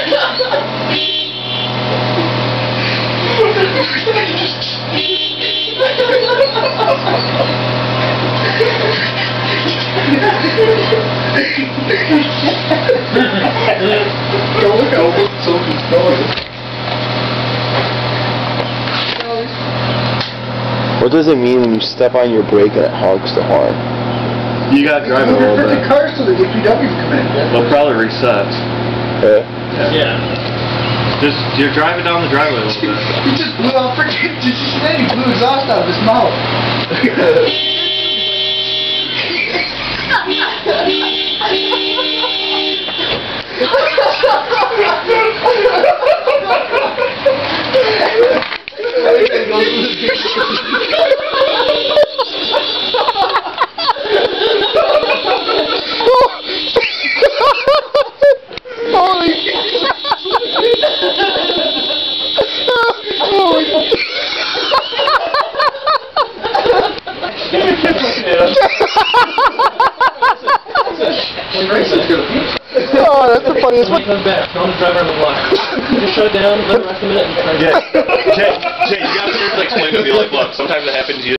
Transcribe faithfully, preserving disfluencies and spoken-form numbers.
Don't look how Sophie's going. What does it mean when you step on your brake and it honks the horn? You gotta drive it a little bit. The car so the D P W come in. They'll probably reset. Yeah. Yeah. yeah. Just you're driving down the driveway a little bit. He just blew out freaking. Did you see that? He blew exhaust out of his mouth. Oh, that's the funniest one. Come back. Tell him to drive around the block. Just shut it down, let it rest a minute, and try to... Yeah. Jay, Jay, you gotta seriously explain to me, like, look, sometimes it happens, you